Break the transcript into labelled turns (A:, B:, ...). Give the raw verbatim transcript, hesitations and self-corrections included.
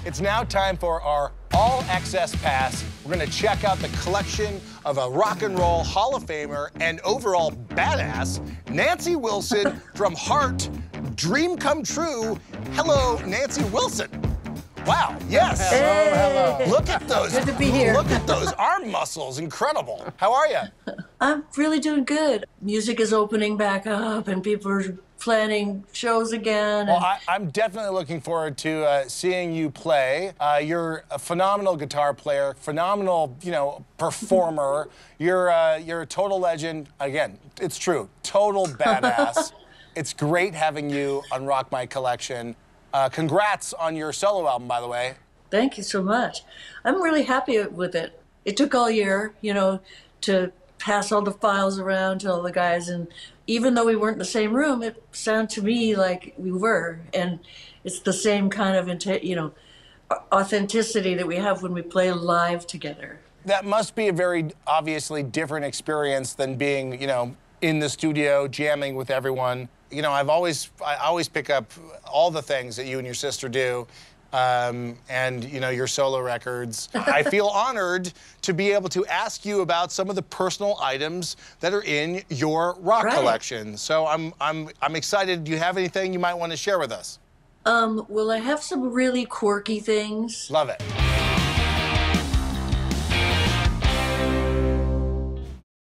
A: It's now time for our All Access Pass. We're gonna check out the collection of a rock and roll Hall of Famer and overall badass, Nancy Wilson from Heart, Dream Come True. Hello, Nancy Wilson. Wow, yes.
B: Hey.
A: Hello, hello. Look at those.
B: Good to be here.
A: Look at those arm muscles, incredible. How are you?
B: I'm really doing good. Music is opening back up and people are planning shows again.
A: Well, I, I'm definitely looking forward to uh, seeing you play. Uh, you're a phenomenal guitar player, phenomenal, you know, performer. You're uh, you're a total legend. Again, it's true, total badass. It's great having you on Rock My Collection. Uh, congrats on your solo album, by the way.
B: Thank you so much. I'm really happy with it. It took all year, you know, to pass all the files around to all the guys, and even though we weren't in the same room, it sounded to me like we were, and it's the same kind of, you know, authenticity that we have when we play live together.
A: That must be a very obviously different experience than being, you know, in the studio jamming with everyone. You know, I've always, I always pick up all the things that you and your sister do, um, and, you know, your solo records. I feel honored to be able to ask you about some of the personal items that are in your rock
B: right.
A: collection. So I'm, I'm, I'm excited. Do you have anything you might want to share with us?
B: Um, well, I have some really quirky things.
A: Love it.